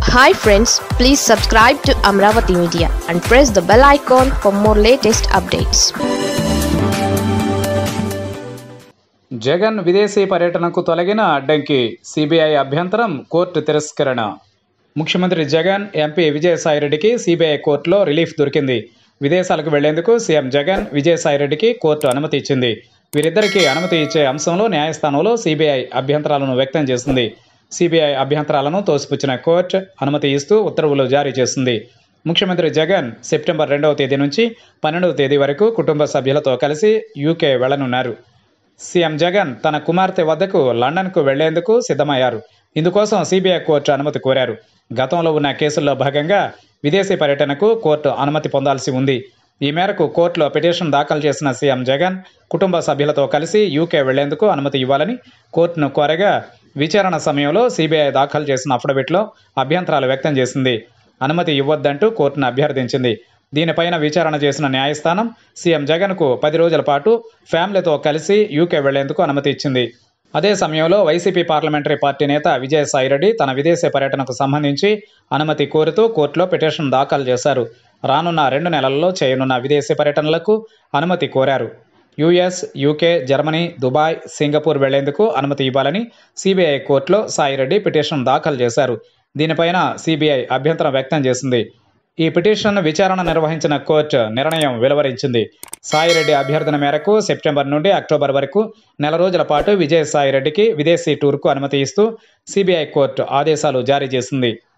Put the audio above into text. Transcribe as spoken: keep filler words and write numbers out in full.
Hi friends, please subscribe to Amaravathi Media and press the bell icon for more latest updates. Jagan విదేశీ పర్యటనకు తొలగిన అడ్డంకి CBI అభ్యంతరం court తిరస్కరణ. ముఖ్యమంత్రి జగన్ ఎంపీ విజయసాయిరెడ్డికి సిబిఐ కోర్టులో రిలీఫ్ దొరికింది. విదేశాలకు వెళ్లేందుకు సీఎం జగన్ విజయసాయిరెడ్డికి కోర్టు అనుమతి ఇచ్చింది. వీరిద్దరికీ అనుమతి ఇచ్చే అంశంలో న్యాయస్థానంలో సిబిఐ అభ్యంతరాలను వ్యక్తం చేసింది. సిబిఐ అభ్యంతరాలను తోసిపుచ్చిన కోర్టు అనుమతి ఇస్తూ ఉత్తర్వులు జారీ చేసింది. ముఖ్యమంత్రి జగన్ సెప్టెంబర్ రెండవ తేదీ నుంచి పన్నెండవ తేదీ వరకు కుటుంబ సభ్యులతో కలిసి యూకే వెళ్లనున్నారు. సీఎం జగన్ తన కుమార్తె వద్దకు లండన్కు వెళ్లేందుకు సిద్ధమయ్యారు. ఇందుకోసం సిబిఐ కోర్టు అనుమతి కోరారు. గతంలో ఉన్న కేసుల్లో భాగంగా విదేశీ పర్యటనకు కోర్టు అనుమతి పొందాల్సి ఉంది. ఈ మేరకు కోర్టులో పిటిషన్ దాఖలు చేసిన సీఎం జగన్ కుటుంబ సభ్యులతో కలిసి యూకే వెళ్లేందుకు అనుమతి ఇవ్వాలని కోర్టును కోరగా విచారణ సమయంలో సిబిఐ దాఖలు చేసిన అఫిడవిట్లో అభ్యంతరాలు వ్యక్తం చేసింది. అనుమతి ఇవ్వొద్దంటూ కోర్టును అభ్యర్థించింది. దీనిపైన విచారణ చేసిన న్యాయస్థానం సీఎం జగన్కు పది రోజుల పాటు ఫ్యామిలీతో కలిసి యూకే వెళ్లేందుకు అనుమతి ఇచ్చింది. అదే సమయంలో వైసీపీ పార్లమెంటరీ పార్టీ నేత విజయసాయిరెడ్డి తన విదేశీ పర్యటనకు సంబంధించి అనుమతి కోరుతూ కోర్టులో పిటిషన్ దాఖలు చేశారు. రానున్న రెండు నెలల్లో చేయనున్న విదేశీ పర్యటనలకు అనుమతి కోరారు. US, UK, Germany, Dubai, Singapore వెళ్లేందుకు అనుమతి ఇవ్వాలని సిబిఐ కోర్టులో సాయిరెడ్డి పిటిషన్ దాఖలు చేశారు. దీనిపైన సిబిఐ అభ్యంతరం వ్యక్తం చేసింది. ఈ పిటిషన్ విచారణ నిర్వహించిన కోర్టు నిర్ణయం వెలువరించింది. సాయిరెడ్డి అభ్యర్థన మేరకు సెప్టెంబర్ నుండి అక్టోబర్ వరకు నెల రోజుల పాటు విజయసాయిరెడ్డికి విదేశీ టూర్కు అనుమతి ఇస్తూ సిబిఐ కోర్టు ఆదేశాలు జారీ చేసింది.